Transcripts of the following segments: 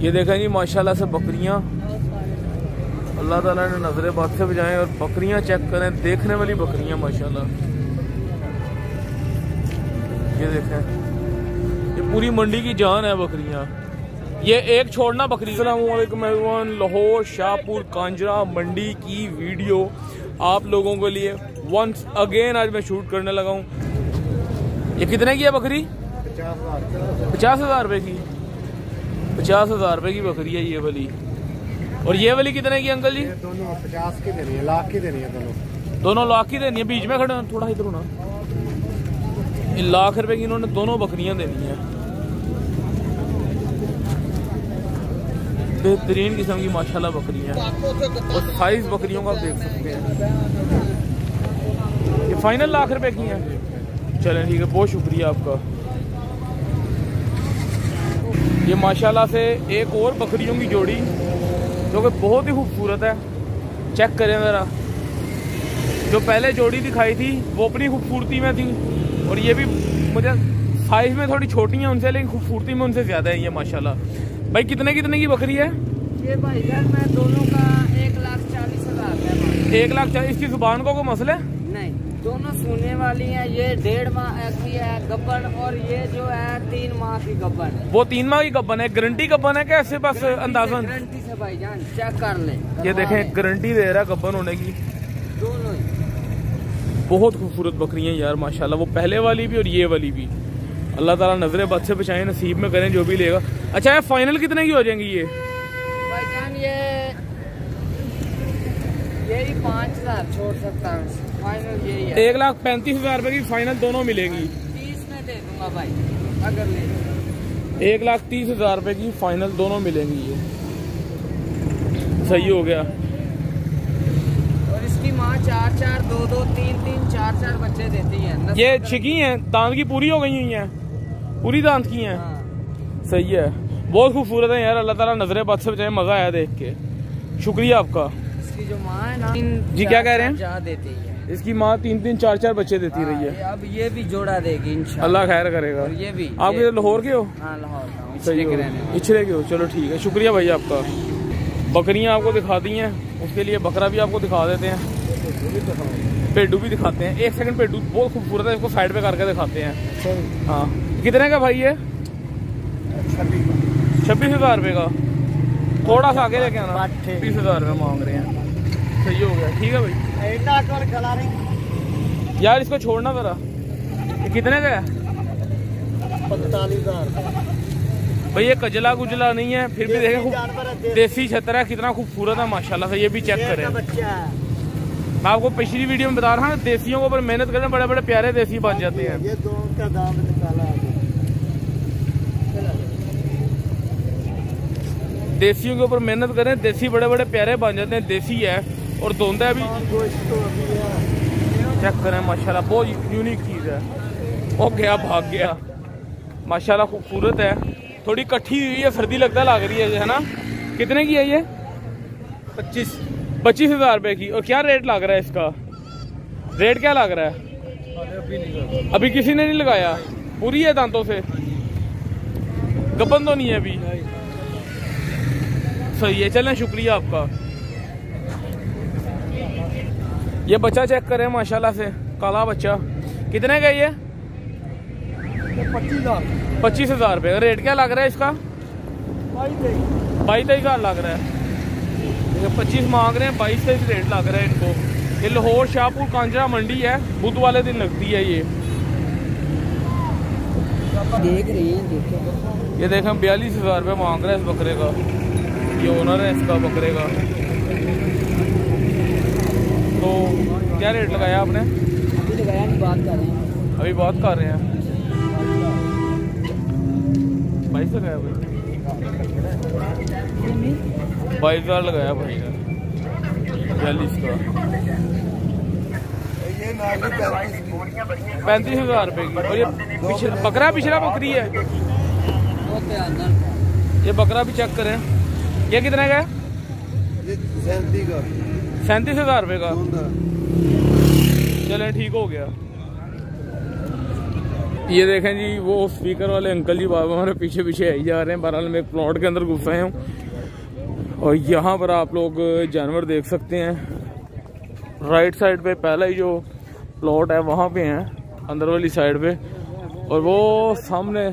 ये देखें जी माशाल्लाह से बकरियां, अल्लाह ताला ने नजरे बात से बचाएं। और बकरियां चेक करें, देखने वाली बकरियां माशाल्लाह। ये देखें, ये पूरी मंडी की जान है बकरियां। ये एक छोड़ना बकरी। अस्सलाम वालेकुम एवरीवन, लाहौर शाहपुर कांजरा मंडी की वीडियो आप लोगों के लिए वंस अगेन आज मैं शूट करने लगा हूँ। ये कितने की है बकरी? 50,000 रुपए की। 50,000 रुपए की बकरी है ये वाली। और ये वाली कितने की अंकल जी? दोनों 50 की देनी है, लाख की देनी है। दोनों लाख की देनी है। बीच में खड़े थोड़ा इधर होना। लाख रुपए की इन्होंने दोनों बकरियां देनी है। बेहतरीन किस्म की माशाल्लाह बकरियां और साइज बकरियों का आप देख सकते हैं। ये फाइनल लाख रुपए की हैं। चलें ठीक है, बहुत शुक्रिया आपका। ये माशाल्लाह से एक और बकरियों की जोड़ी जो कि बहुत ही खूबसूरत है। चेक करें ज़रा, जो पहले जोड़ी दिखाई थी वो अपनी खूबसूरती में थी और ये भी मुझे साइज में थोड़ी छोटी है उनसे, लेकिन खूबसूरती में उनसे ज़्यादा है ये माशाल्लाह। भाई कितने की बकरी है ये? भाई जान मैं दोनों का 1,40,000 है। 1,40,000। इसकी जुबान को कोई मसला है? नहीं, दोनों सोने वाली हैं। ये 1.5 माह की है गब्बन और ये जो है 3 माह की गब्बन है। वो 3 माह की गब्बन है। गारंटी गब्बन है कैसे? बस अंदाजन गारंटी से भाईजान चेक कर ले। ये देखें, गारंटी दे रहा है गब्बन होने की। दोनों ही बहुत खूबसूरत बकरियां यार माशाल्लाह, वो पहले वाली भी और ये वाली भी। अल्लाह ताला नजरे बद से बचाएं, नसीब में करें जो भी लेगा। अच्छा, ये फाइनल कितने की हो जाएंगी ये? भाईजान यही 5,000 छोड़ सकता हूँ। फाइनल यही है। 1,35,000 रुपए की फाइनल दोनों मिलेगी। 30 में दे दूंगा भाई अगर ले। 1,30,000 रुपए की फाइनल दोनों मिलेंगी। ये सही हो गया। और इसकी माँ 4-4, 2-2, 3-3, 4-4 बच्चे देती है। ये छिकी हैं, दांत की पूरी हो गई हुई हैं, पूरी दांत की हैं। हाँ। सही है, बहुत खूबसूरत है यार। अल्लाह ताला नजरे बद से बचाए। मजा आया देख के, शुक्रिया आपका। इसकी जो माँ है ना, जी क्या कह रहे हैं? देती है इसकी माँ 3-3, 4-4 बच्चे देती रही है। अब ये भी जोड़ा देगी इंशाल्लाह। अल्लाह खैर करेगा। और ये भी आप ये लाहौर के हो? हाँ लाहौर का हूँ। सही हो, इछले के हो। चलो ठीक है, शुक्रिया भाई आपका। बकरियां आपको दिखा दी हैं, उसके लिए बकरा भी आपको दिखा देते हैं, पेडू भी दिखाते हैं। एक सेकंड, पेडू बहुत खूबसूरत है, इसको साइड पे करके दिखाते हैं। हाँ, कितने का भाई है? 26,000 रुपये का। थोड़ा सा आगे लेके आना। 20,000 रुपये मांग रहे हैं। सही हो गया, ठीक है भाई। यार इसको छोड़ना जरा। कितने का है? 45,000। भाई ये कजला गुजला नहीं है, फिर भी देखें देसी छतरा है, कितना खूबसूरत है माशाल्लाह से। ये भी चेक करें। मैं आपको पिछली वीडियो में बता रहा हूँ, देसियों के ऊपर मेहनत करें, बड़े बड़े प्यारे देसी बन जाते हैं। ये दो का दाम निकाला। देसियों के ऊपर मेहनत करें, देसी बड़े बड़े प्यारे बन जाते हैं। देसी है और धोंदा है भी। चेक करें माशाल्लाह, बहुत यूनिक चीज़ है। ओ गया, भाग गया माशाल्लाह, खूबसूरत है। थोड़ी कट्ठी हुई है, सर्दी लगता लग रही है ना। कितने की है ये? 25,000 रुपए की। और क्या रेट लग रहा है इसका? रेट क्या लग रहा है? अभी किसी ने नहीं लगाया? पूरी है दांतों से? गबन तो नहीं है अभी? सही है, चलें शुक्रिया आपका। ये बच्चा चेक करें माशाल्लाह से, काला बच्चा। कितने का ये? 25,000 रुपये। रेट क्या लग रहा है इसका? 22,000 लग रहा है। 25 मांग रहे हैं, 22,000 रेट लग रहा है इनको। ये लाहौर शाहपुर कांजरा मंडी है, बुध वाले दिन लगती है ये। देख रही हैं, ये देखें 42,000 रुपये मांग रहे हैं इस बकरे का। ये ओनर है इसका बकरे का। तो क्या रेट लगाया आपने? अभी लगाया नहीं, बात कर रहे हैं। अभी बात कर रहे हैं। 22 लगाया भाई। 22,000 लगाया भाई ने। 42 का। 35,000 रुपये की। और ये बकरा पिछला बकरी है। ये बकरा भी चेक करें। ये कितने का है? 37,000 रुपये का। चले ठीक हो गया। ये देखें जी, वो स्पीकर वाले अंकल जी बाबा हमारे पीछे पीछे ही जा रहे हैं। बहरहाल मैं एक प्लॉट के अंदर घुस रहे हूँ और यहाँ पर आप लोग जानवर देख सकते हैं। राइट साइड पे पहला ही जो प्लॉट है वहाँ पे है, अंदर वाली साइड पे, और वो सामने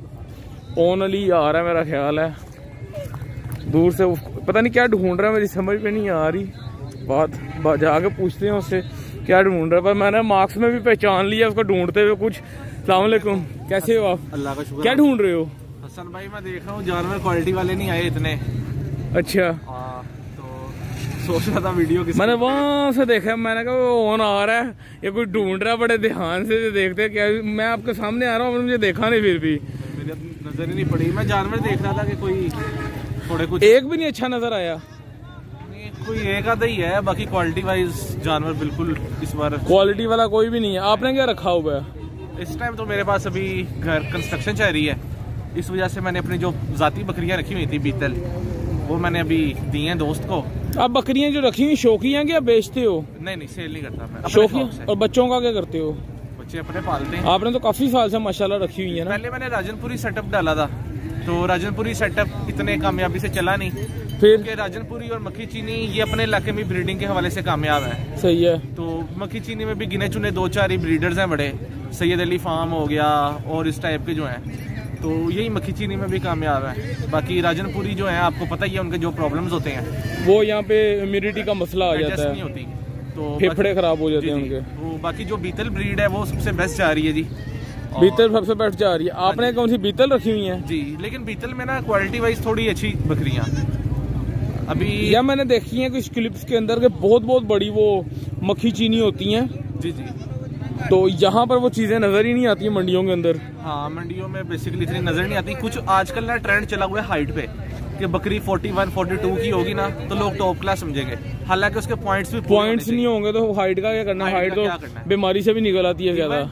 ओनली आ रहा है मेरा ख्याल है। दूर से पता नहीं क्या ढूंढ रहा है, मेरी समझ में नहीं आ रही। बात जाके पूछते हैं उससे क्या ढूंढ रहा है, पर मैंने मार्क्स में भी पहचान लिया उसको ढूंढते हुए कुछ। अस्सलाम वालेकुम, कैसे हो आप? अल्लाह का शुक्र। क्या ढूंढ रहे हो? हसन भाई मैं देख रहा हूँ जानवर क्वालिटी वाले नहीं आए इतने। अच्छा, तो सोच रहा था वीडियो किसी मैंने वहां से देखा, मैंने कहा वो ऑन आ रहा है, ये कोई ढूंढ रहा है, बड़े ध्यान से देखते क्या। मैं आपके सामने आ रहा हूँ, मुझे देखा नहीं, फिर भी मेरी नजर ही नहीं पड़ी। मैं जानवर देख रहा था कि कोई थोड़े कुछ, एक भी नहीं अच्छा नजर आया। कोई एक आधा ही है, बाकी क्वालिटी वाइज जानवर बिल्कुल इस बार क्वालिटी वाला कोई भी नहीं है। आपने क्या रखा हुआ है इस टाइम? तो मेरे पास अभी घर कंस्ट्रक्शन चल रही है, इस वजह से मैंने अपनी जो जाती बकरियां रखी हुई थी बीतल, वो मैंने अभी दी हैं दोस्त को। आप बकरियां जो रखी हुई शौकी हैं क्या बेचते हो? नहीं सेल नहीं करता मैं, शौकी। और बच्चों का क्या करते हो? बच्चे अपने पालते हैं। आपने तो काफी साल से माशाल्लाह रखी हुई है ना। पहले मैंने राजनपुरी सेटअप डाला था, तो राजनपुरी सेटअप इतने कामयाबी से चला नहीं। फिर राजनपुरी और मक्खी चीनी ये अपने इलाके में ब्रीडिंग के हवाले से कामयाब है। सही है। तो मक्खी चीनी में भी गिने चुने 2-4 ही ब्रीडर्स हैं बड़े, सैयद अली फार्म हो गया और इस टाइप के जो हैं, तो यही मक्खी चीनी में भी कामयाब है। बाकी राजनपुरी जो है आपको पता ही है उनके जो प्रॉब्लम्स होते हैं, वो यहाँ पे इम्यूनिटी का मसला आ जाता है, नहीं होती, तो फेफड़े खराब हो जाते हैं उनके। तो बाकी जो बीतल ब्रीड है वो सबसे बेस्ट जा रही है जी। बीतल सबसे बेस्ट जा रही है। आपने कौन सी बीतल रखी हुई है? जी, लेकिन बीतल में ना क्वालिटी वाइज थोड़ी अच्छी बकरियां अभी या मैंने देखी है कुछ क्लिप्स के अंदर के बहुत बड़ी वो मक्खी चीनी होती हैं। जी जी, तो यहाँ पर वो चीजें नजर ही नहीं आती है मंडियों के अंदर। हाँ, मंडियों में बेसिकली इतनी नजर नहीं आती। कुछ आजकल ना ट्रेंड चला हुआ है हाइट पे कि बकरी 41-42 की होगी ना तो लोग टॉप क्लास समझेंगे, हालांकि उसके पॉइंट्स नहीं होंगे तो हाइट का क्या करना? हाइट तो बीमारी से भी निकल आती है ज्यादा।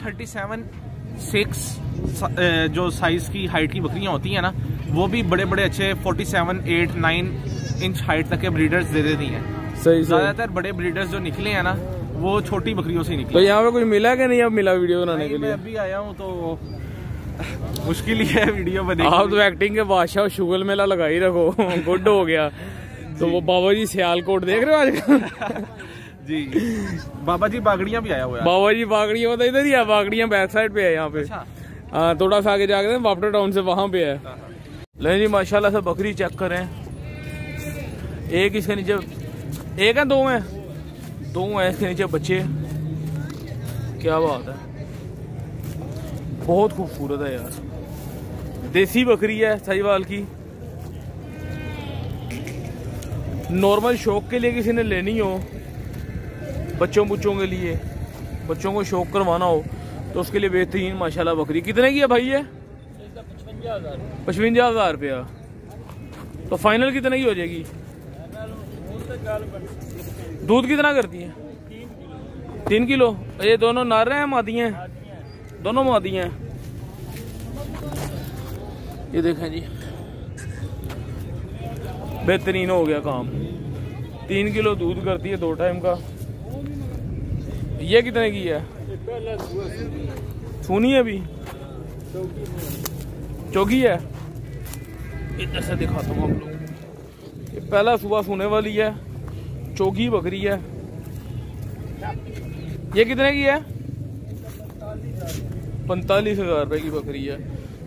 37-6 जो साइज की हाइट की बकरियां होती है ना, वो भी बड़े बड़े अच्छे 47-8-9 इंच हाइट तक के ब्रीडर्स दे देती हैं। सही। ज्यादातर बड़े ब्रीडर्स जो निकले हैं ना वो छोटी बकरियों से निकले। तो यहाँ पे कोई मिला कि नहीं? अब मिला वीडियो बनाने के लिए? मैं अभी आया हूँ तो मुश्किल ही है वीडियो बने। आप तो एक्टिंग के बादशाह, शुगल मेला लगा ही रखो। गुड हो गया। तो वो बाबा जी सियालकोट देख रहे हो आजकल? जी, बाबा जी बागड़ियाँ भी आया हुआ है। बाबा जी बागड़ियाँ तो इधर ही है, बागड़ियाँ बैक साइड पे है यहाँ पे। हाँ, थोड़ा सा आगे जाके वापटा टाउन से वहाँ पे है। ले जी, माशाल्लाह से बकरी चेक करें। एक इसके नीचे, एक है, दो हैं, दो हैं इसके नीचे बच्चे। क्या बात है, बहुत खूबसूरत है यार। देसी बकरी है साहिवाल की। नॉर्मल शौक के लिए किसी ने लेनी हो, बच्चों के लिए, बच्चों को शौक करवाना हो तो उसके लिए बेहतरीन माशाल्लाह बकरी। कितने की है भाई ये? 55,000 रुपया। तो फाइनल कितने की हो जाएगी? दूध कितना करती है? 3 किलो। ये दोनों नर हैं मादी हैं? दोनों मादी हैं। ये देखें जी, बेहतरीन हो गया काम। 3 किलो दूध करती है 2 टाइम का। ये कितने की है? सुनी है अभी, चौगी है। इधर से दिखाता हूँ आप लोग। ये पहला सुबह सोने वाली है, चौगी बकरी है। ये कितने की है? 45,000 रुपए की बकरी है।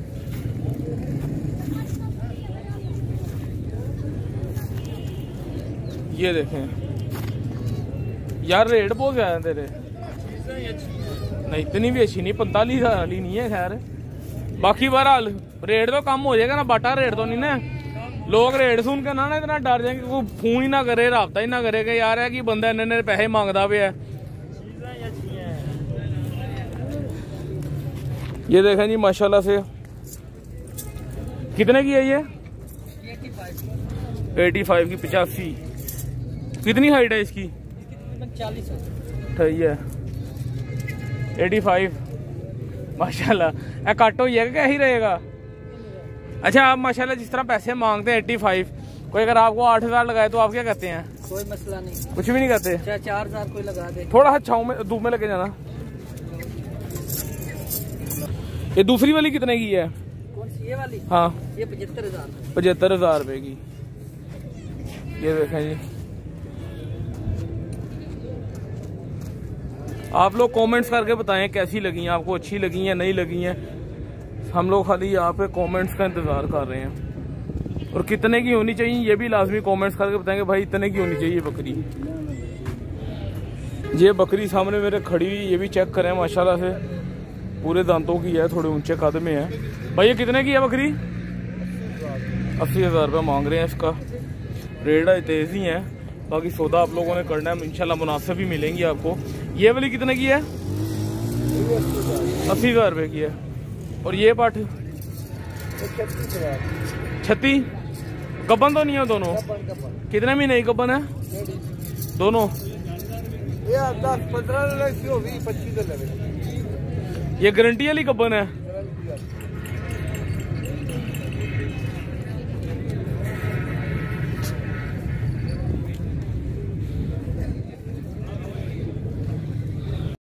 ये देखें यार, रेट बहुत ज्यादा तेरे। नहीं, इतनी भी अच्छी नहीं, 45,000 वाली नहीं है। खैर बाकी बहरहाल रेट तो कम हो जाएगा ना, बाटा रेट तो नहीं ना। लोग रेट सुन के ना इतना डर जाएंगे, कोई फोन ही ना करे, राब्ता ही ना करे कि यार है कि बंदा इन्ने पैसे मांगता पे है। ये देखें जी माशाल्लाह से, कितने की है ये? 85 की। 85। कितनी हाइट है इसकी? 40 सही है। 85 माशाल्लाह। कट हो जाएगा क्या ही रहेगा? अच्छा, आप माशाल्लाह जिस तरह पैसे मांगते हैं 85, कोई अगर आपको 8,000 लगाए तो आप क्या कहते हैं? कोई मसला नहीं, कुछ भी नहीं कहते। 4,000 कोई लगा दे। थोड़ा सा छाँव में, धूप में लेके जाना। ये दूसरी वाली कितने की है? कौन सी ये वाली? हाँ ये 75,000। 75,000 रुपए की। ये देखें जी, आप लोग कमेंट्स करके बताएं कैसी लगी हैं आपको, अच्छी लगी हैं नहीं लगी हैं। हम लोग खाली यहाँ पे कमेंट्स का इंतजार कर रहे हैं। और कितने की होनी चाहिए ये भी लाजमी कमेंट्स करके बताएंगे भाई इतने की होनी चाहिए बकरी। ये बकरी सामने मेरे खड़ी हुई, ये भी चेक करें माशाल्लाह से पूरे दांतों की है, थोड़े ऊंचे कद में है। भाई ये कितने की है बकरी? 80,000 रुपये मांग रहे हैं इसका। रेट तेज़ ही है, बाकी सौदा आप लोगों ने करना है इंशाल्लाह, मुनासिब भी मिलेंगी आपको। ये वाली कितने की है? 80,000 रुपये की है। और ये पाठ 36। गब्बन तो नहीं है दोनों? कितने महीने की गब्बन है दोनों? 10-15 25 ये गारंटी वाली गब्बन है?